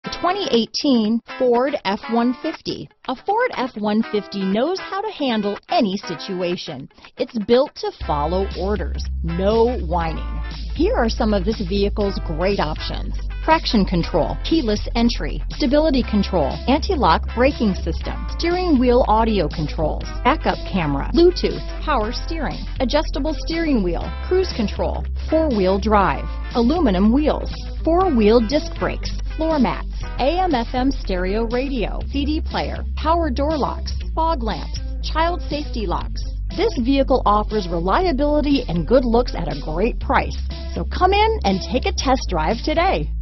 2018 Ford F-150. A Ford F-150 knows how to handle any situation. It's built to follow orders, no whining. Here are some of this vehicle's great options: traction control, keyless entry, stability control, anti-lock braking system, steering wheel audio controls, backup camera, Bluetooth, power steering, adjustable steering wheel, cruise control, four-wheel drive, aluminum wheels, four-wheel disc brakes, floor mats, AM/FM stereo radio, CD player, power door locks, fog lamps, child safety locks. This vehicle offers reliability and good looks at a great price. So come in and take a test drive today.